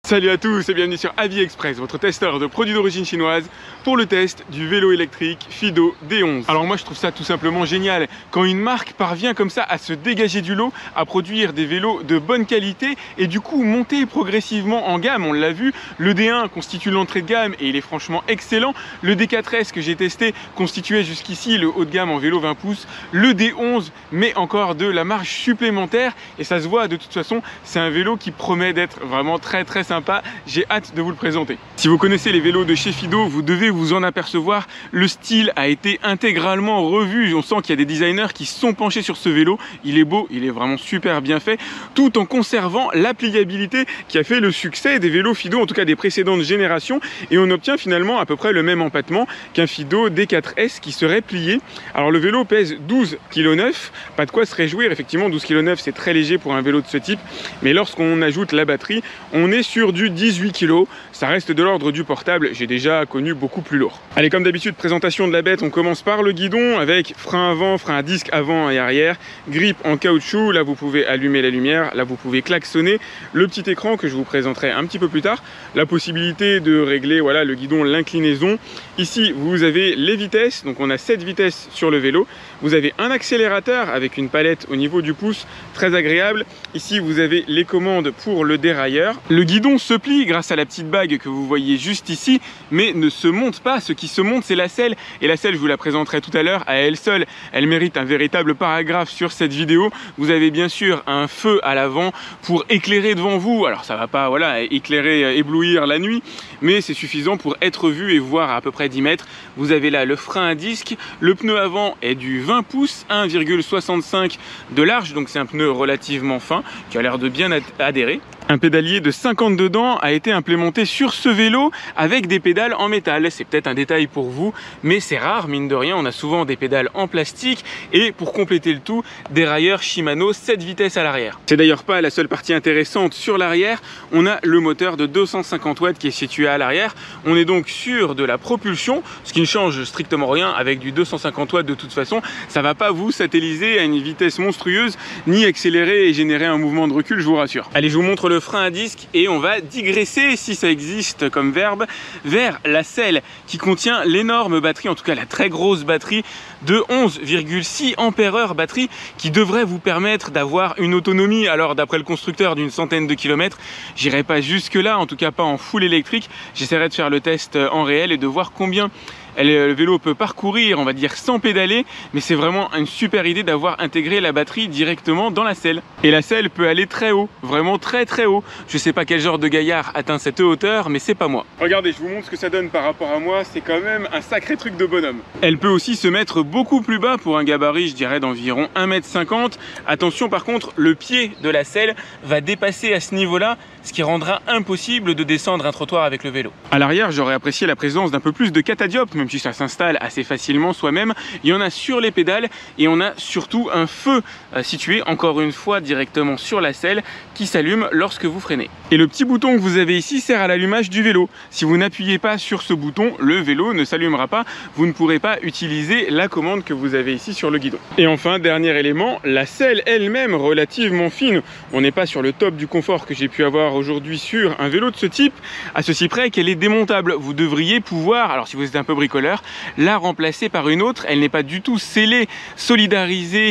Salut à tous et bienvenue sur Avis Express, votre testeur de produits d'origine chinoise pour le test du vélo électrique Fido D11. Alors moi je trouve ça tout simplement génial quand une marque parvient comme ça à se dégager du lot, à produire des vélos de bonne qualité et du coup monter progressivement en gamme. On l'a vu, le D1 constitue l'entrée de gamme et il est franchement excellent. Le D4S que j'ai testé constituait jusqu'ici le haut de gamme en vélo 20 pouces. Le D11 met encore de la marge supplémentaire et ça se voit de toute façon, c'est un vélo qui promet d'être vraiment très sympa. J'ai hâte de vous le présenter. Si vous connaissez les vélos de chez Fido, vous devez vous en apercevoir. Le style a été intégralement revu. On sent qu'il y a des designers qui se sont penchés sur ce vélo. Il est beau, il est vraiment super bien fait, tout en conservant la pliabilité qui a fait le succès des vélos Fido, en tout cas des précédentes générations. Et on obtient finalement à peu près le même empattement qu'un Fido D4S qui serait plié. Alors le vélo pèse 12,9 kg, pas de quoi se réjouir. Effectivement, 12,9 kg c'est très léger pour un vélo de ce type. Mais lorsqu'on ajoute la batterie, on est sur du 18 kg, ça reste de l'ordre du portable, j'ai déjà connu beaucoup plus lourd. Allez, comme d'habitude, présentation de la bête, on commence par le guidon avec frein avant, frein à disque avant et arrière, grippe en caoutchouc, là vous pouvez allumer la lumière, là vous pouvez klaxonner, le petit écran que je vous présenterai un petit peu plus tard, la possibilité de régler voilà, le guidon, l'inclinaison. Ici vous avez les vitesses, donc on a 7 vitesses sur le vélo, vous avez un accélérateur avec une palette au niveau du pouce, très agréable. Ici vous avez les commandes pour le dérailleur. Le guidon se plie grâce à la petite bague que vous voyez juste ici, mais ne se monte pas. Ce qui se monte, c'est la selle. Et la selle, je vous la présenterai tout à l'heure, à elle seule, elle mérite un véritable paragraphe sur cette vidéo. Vous avez bien sûr un feu à l'avant pour éclairer devant vous. Alors ça va pas voilà, éclairer, éblouir la nuit, mais c'est suffisant pour être vu et voir à peu près 10 mètres. Vous avez là le frein à disque. Le pneu avant est du 20 pouces, 1,65 de large, donc c'est un pneu relativement fin qui a l'air de bien adhérer. Un pédalier de 52 dents a été implémenté sur ce vélo avec des pédales en métal. C'est peut-être un détail pour vous, mais c'est rare, mine de rien. On a souvent des pédales en plastique et pour compléter le tout, des railleurs Shimano 7 vitesses à l'arrière. C'est d'ailleurs pas la seule partie intéressante sur l'arrière. On a le moteur de 250 watts qui est situé à l'arrière. On est donc sur de la propulsion, ce qui ne change strictement rien avec du 250 watts de toute façon. Ça va pas vous satelliser à une vitesse monstrueuse, ni accélérer et générer un mouvement de recul, je vous rassure. Allez, je vous montre le frein à disque et on va digresser, si ça existe comme verbe, vers la selle qui contient l'énorme batterie, en tout cas la très grosse batterie de 11,6 ampères-heure, batterie qui devrait vous permettre d'avoir une autonomie, alors d'après le constructeur, d'une centaine de kilomètres. J'irai pas jusque là, en tout cas pas en full électrique. J'essaierai de faire le test en réel et de voir combien le vélo peut parcourir, on va dire sans pédaler, mais c'est vraiment une super idée d'avoir intégré la batterie directement dans la selle. Et la selle peut aller très haut, vraiment très haut. Je sais pas quel genre de gaillard atteint cette hauteur, mais c'est pas moi. Regardez, je vous montre ce que ça donne par rapport à moi, c'est quand même un sacré truc de bonhomme. Elle peut aussi se mettre beaucoup plus bas pour un gabarit, je dirais d'environ 1,50 m. Attention par contre, le pied de la selle va dépasser à ce niveau-là, ce qui rendra impossible de descendre un trottoir avec le vélo. À l'arrière, j'aurais apprécié la présence d'un peu plus de catadioptre, même si ça s'installe assez facilement soi-même. Il y en a sur les pédales et on a surtout un feu situé encore une fois directement sur la selle qui s'allume lorsque vous freinez. Et le petit bouton que vous avez ici sert à l'allumage du vélo. Si vous n'appuyez pas sur ce bouton, le vélo ne s'allumera pas. Vous ne pourrez pas utiliser la commande que vous avez ici sur le guidon. Et enfin, dernier élément, la selle elle-même relativement fine. On n'est pas sur le top du confort que j'ai pu avoir aujourd'hui sur un vélo de ce type, à ceci près qu'elle est démontable. Vous devriez pouvoir, alors si vous êtes un peu bricoleur, la remplacer par une autre. Elle n'est pas du tout scellée, solidarisée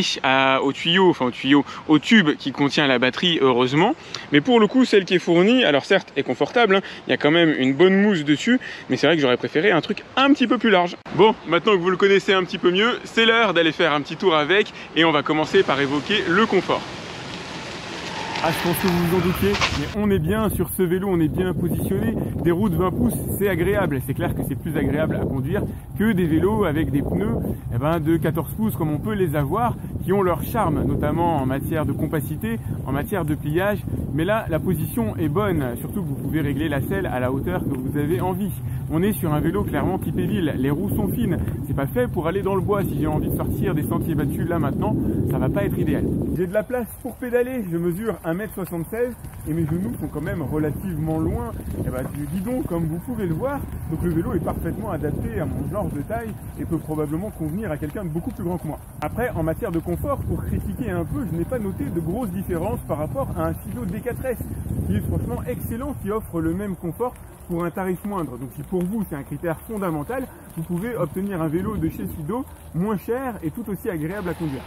au tube qui contient la batterie, heureusement. Mais pour le coup, celle qui est fournie, alors certes est confortable, hein, il y a quand même une bonne mousse dessus, mais c'est vrai que j'aurais préféré un truc un petit peu plus large. Bon, maintenant que vous le connaissez un petit peu mieux, c'est l'heure d'aller faire un petit tour avec et on va commencer par évoquer le confort. Ah, je pense que vous vous en doutiez, mais on est bien sur ce vélo, on est bien positionné. Des roues de 20 pouces, c'est agréable. C'est clair que c'est plus agréable à conduire que des vélos avec des pneus de 14 pouces comme on peut les avoir, qui ont leur charme, notamment en matière de compacité, en matière de pliage. Mais là, la position est bonne, surtout que vous pouvez régler la selle à la hauteur que vous avez envie. On est sur un vélo clairement typé ville, les roues sont fines, c'est pas fait pour aller dans le bois. Si j'ai envie de sortir des sentiers battus là maintenant, ça va pas être idéal. J'ai de la place pour pédaler, je mesure 1,76 m et mes genoux sont quand même relativement loin du guidon comme vous pouvez le voir. Donc le vélo est parfaitement adapté à mon genre de taille et peut probablement convenir à quelqu'un de beaucoup plus grand que moi. Après, en matière de confort, confort, pour critiquer un peu, je n'ai pas noté de grosses différences par rapport à un Fido D4S, qui est franchement excellent, qui offre le même confort pour un tarif moindre. Donc si pour vous c'est un critère fondamental, vous pouvez obtenir un vélo de chez Fido moins cher et tout aussi agréable à conduire.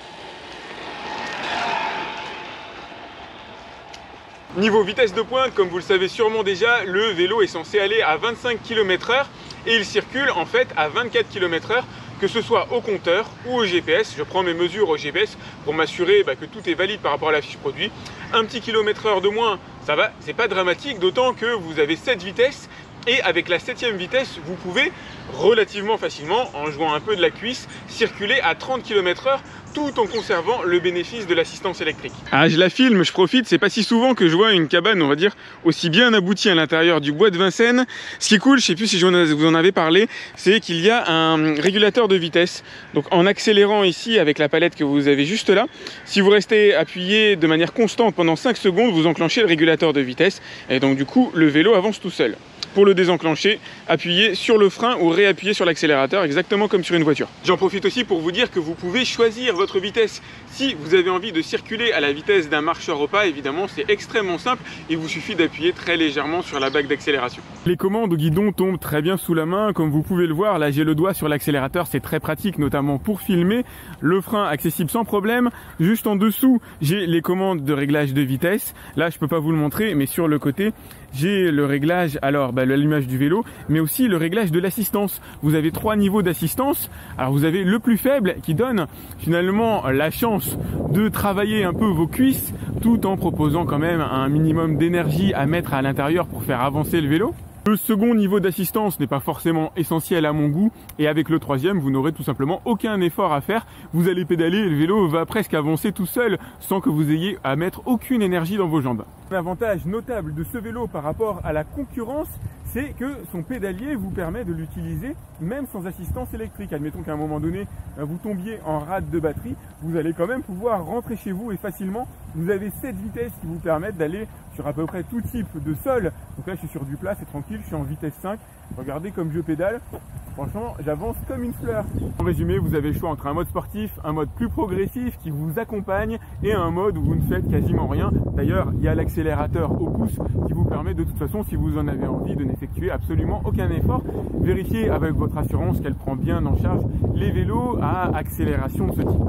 Niveau vitesse de pointe, comme vous le savez sûrement déjà, le vélo est censé aller à 25 km/h et il circule en fait à 24 km/h, que ce soit au compteur ou au GPS. Je prends mes mesures au GPS pour m'assurer que tout est valide par rapport à la fiche produit. Un petit km/h de moins, ça va, c'est pas dramatique, d'autant que vous avez 7 vitesses. Et avec la 7e vitesse, vous pouvez relativement facilement, en jouant un peu de la cuisse, circuler à 30 km/h tout en conservant le bénéfice de l'assistance électrique. Ah, je la filme, je profite, c'est pas si souvent que je vois une cabane, on va dire, aussi bien aboutie à l'intérieur du bois de Vincennes. Ce qui est cool, je sais plus si vous en avez parlé, c'est qu'il y a un régulateur de vitesse. Donc en accélérant ici avec la palette que vous avez juste là, si vous restez appuyé de manière constante pendant 5 secondes, vous enclenchez le régulateur de vitesse et donc du coup le vélo avance tout seul. Pour le désenclencher, appuyez sur le frein ou réappuyez sur l'accélérateur, exactement comme sur une voiture. J'en profite aussi pour vous dire que vous pouvez choisir votre vitesse. Si vous avez envie de circuler à la vitesse d'un marcheur au pas, évidemment, c'est extrêmement simple. Il vous suffit d'appuyer très légèrement sur la bague d'accélération. Les commandes au guidon tombent très bien sous la main. Comme vous pouvez le voir, là j'ai le doigt sur l'accélérateur, c'est très pratique, notamment pour filmer. Le frein accessible sans problème. Juste en dessous, j'ai les commandes de réglage de vitesse. Là, je peux pas vous le montrer, mais sur le côté, j'ai le réglage, alors l'allumage du vélo, mais aussi le réglage de l'assistance. Vous avez 3 niveaux d'assistance. Alors vous avez le plus faible qui donne finalement la chance de travailler un peu vos cuisses tout en proposant quand même un minimum d'énergie à mettre à l'intérieur pour faire avancer le vélo. Le second niveau d'assistance n'est pas forcément essentiel à mon goût et avec le troisième, vous n'aurez tout simplement aucun effort à faire. Vous allez pédaler et le vélo va presque avancer tout seul sans que vous ayez à mettre aucune énergie dans vos jambes. Un avantage notable de ce vélo par rapport à la concurrence, c'est que son pédalier vous permet de l'utiliser même sans assistance électrique. Admettons qu'à un moment donné, vous tombiez en rade de batterie, vous allez quand même pouvoir rentrer chez vous et facilement. Vous avez 7 vitesses qui vous permettent d'aller sur à peu près tout type de sol. Donc là, je suis sur du plat, c'est tranquille, je suis en vitesse 5. Regardez comme je pédale. Franchement, j'avance comme une fleur. En résumé, vous avez le choix entre un mode sportif, un mode plus progressif qui vous accompagne et un mode où vous ne faites quasiment rien. D'ailleurs, il y a l'accélérateur au pouce qui vous permet de toute façon, si vous en avez envie, de n'effectuer absolument aucun effort. Vérifiez avec votre assurance qu'elle prend bien en charge les vélos à accélération de ce type.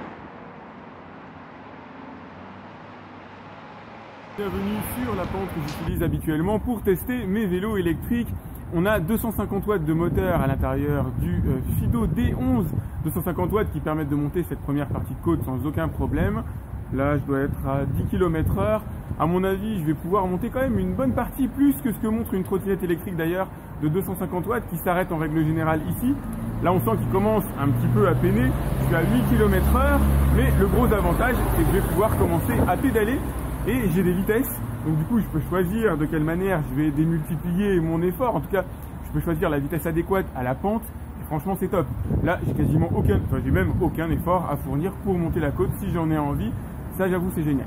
Bienvenue sur la pente que j'utilise habituellement pour tester mes vélos électriques. On a 250 watts de moteur à l'intérieur du Fido D11, 250 watts qui permettent de monter cette première partie de côte sans aucun problème. Là, je dois être à 10 km/h. À mon avis, je vais pouvoir monter quand même une bonne partie, plus que ce que montre une trottinette électrique d'ailleurs de 250 watts qui s'arrête en règle générale ici. Là, on sent qu'il commence un petit peu à peiner. Je suis à 8 km/h, mais le gros avantage, c'est que je vais pouvoir commencer à pédaler et j'ai des vitesses. Donc du coup, je peux choisir de quelle manière je vais démultiplier mon effort. En tout cas, je peux choisir la vitesse adéquate à la pente. Et franchement, c'est top. Là, j'ai même aucun effort à fournir pour monter la côte si j'en ai envie. Ça, j'avoue, c'est génial.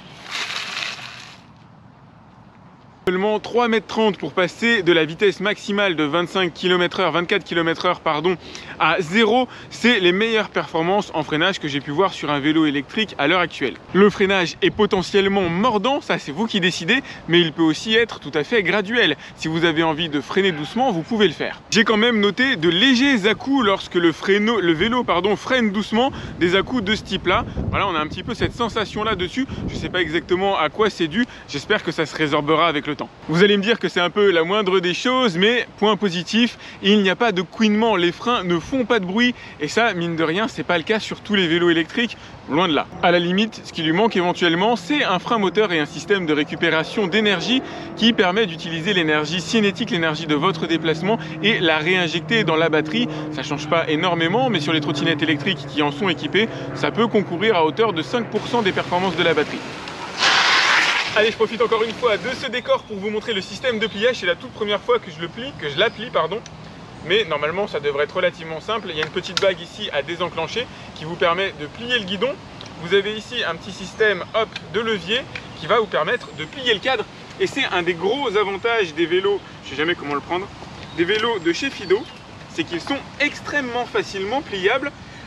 Seulement 3,30 m pour passer de la vitesse maximale de 24 km/h à 0, c'est les meilleures performances en freinage que j'ai pu voir sur un vélo électrique à l'heure actuelle. Le freinage est potentiellement mordant, ça c'est vous qui décidez, mais il peut aussi être tout à fait graduel. Si vous avez envie de freiner doucement, vous pouvez le faire. J'ai quand même noté de légers à-coups lorsque le vélo freine doucement, des à-coups de ce type-là. Voilà, on a un petit peu cette sensation-là dessus. Je ne sais pas exactement à quoi c'est dû, j'espère que ça se résorbera avec le temps. Vous allez me dire que c'est un peu la moindre des choses, mais point positif, il n'y a pas de couinement, les freins ne font pas de bruit, et ça, mine de rien, c'est pas le cas sur tous les vélos électriques, loin de là. À la limite, ce qui lui manque éventuellement, c'est un frein moteur et un système de récupération d'énergie qui permet d'utiliser l'énergie cinétique, l'énergie de votre déplacement, et la réinjecter dans la batterie. Ça change pas énormément, mais sur les trottinettes électriques qui en sont équipées, ça peut concourir à hauteur de 5% des performances de la batterie. Allez, je profite encore une fois de ce décor pour vous montrer le système de pliage. C'est la toute première fois que je l'applie, mais normalement ça devrait être relativement simple. Il y a une petite bague ici à désenclencher qui vous permet de plier le guidon. Vous avez ici un petit système de levier qui va vous permettre de plier le cadre. Et c'est un des gros avantages des vélos, je ne sais jamais comment le prendre, des vélos de chez Fido, c'est qu'ils sont extrêmement facilement pliables.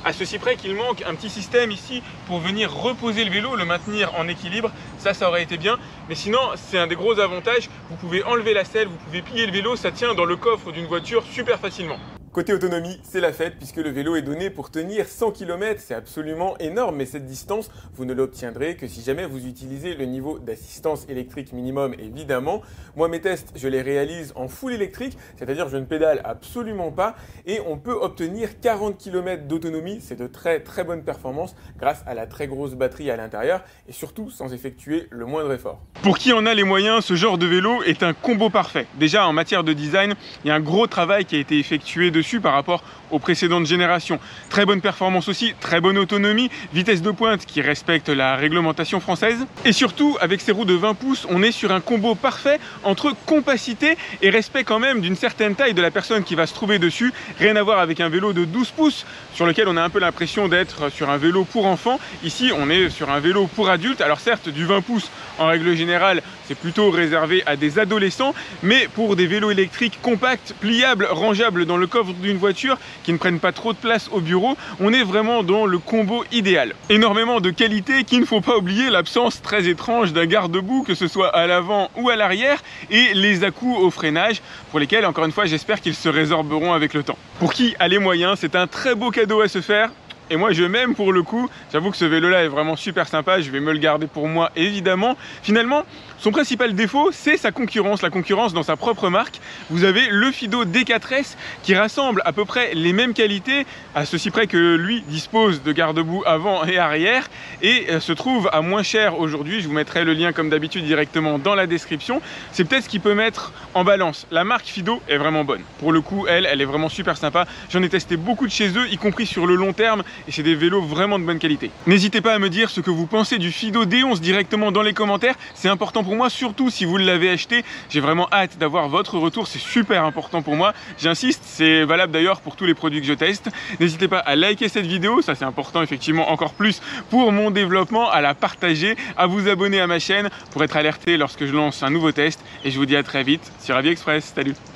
à ceci près qu'il manque un petit système ici pour venir reposer le vélo, le maintenir en équilibre. Ça aurait été bien, mais sinon c'est un des gros avantages. Vous pouvez enlever la selle, vous pouvez plier le vélo, ça tient dans le coffre d'une voiture super facilement. Côté autonomie, c'est la fête puisque le vélo est donné pour tenir 100 km. C'est absolument énorme, mais cette distance, vous ne l'obtiendrez que si jamais vous utilisez le niveau d'assistance électrique minimum, évidemment. Moi, mes tests, je les réalise en full électrique, c'est-à-dire je ne pédale absolument pas et on peut obtenir 40 km d'autonomie. C'est de très très bonne performance grâce à la très grosse batterie à l'intérieur et surtout sans effectuer le moindre effort. Pour qui en a les moyens, ce genre de vélo est un combo parfait. Déjà, en matière de design, il y a un gros travail qui a été effectué dessus par rapport aux précédentes générations. Très bonne performance aussi, très bonne autonomie, vitesse de pointe qui respecte la réglementation française. Et surtout, avec ces roues de 20 pouces, on est sur un combo parfait entre compacité et respect quand même d'une certaine taille de la personne qui va se trouver dessus. Rien à voir avec un vélo de 12 pouces sur lequel on a un peu l'impression d'être sur un vélo pour enfants. Ici, on est sur un vélo pour adultes. Alors certes, du 20 pouces, en règle générale, c'est plutôt réservé à des adolescents, mais pour des vélos électriques compacts, pliables, rangeables dans le coffre d'une voiture, qui ne prennent pas trop de place au bureau, on est vraiment dans le combo idéal. Énormément de qualité qu'il ne faut pas oublier, l'absence très étrange d'un garde-boue, que ce soit à l'avant ou à l'arrière, et les à-coups au freinage, pour lesquels, encore une fois, j'espère qu'ils se résorberont avec le temps. Pour qui a les moyens, c'est un très beau cadeau à se faire. Et moi je m'aime pour le coup, j'avoue que ce vélo là est vraiment super sympa, je vais me le garder pour moi évidemment. Finalement, son principal défaut, c'est sa concurrence, la concurrence dans sa propre marque. Vous avez le Fido D4S qui rassemble à peu près les mêmes qualités, à ceci près que lui dispose de garde-boue avant et arrière, et se trouve à moins cher aujourd'hui. Je vous mettrai le lien comme d'habitude directement dans la description. C'est peut-être ce qui peut mettre en balance. La marque Fido est vraiment bonne. Pour le coup, elle est vraiment super sympa. J'en ai testé beaucoup de chez eux, y compris sur le long terme, et c'est des vélos vraiment de bonne qualité. N'hésitez pas à me dire ce que vous pensez du Fido D11 directement dans les commentaires, c'est important pour moi, surtout si vous l'avez acheté. J'ai vraiment hâte d'avoir votre retour, c'est super important pour moi. J'insiste, c'est valable d'ailleurs pour tous les produits que je teste. N'hésitez pas à liker cette vidéo, ça c'est important effectivement encore plus pour mon développement, à la partager, à vous abonner à ma chaîne pour être alerté lorsque je lance un nouveau test. Et je vous dis à très vite sur AviExpress. Salut!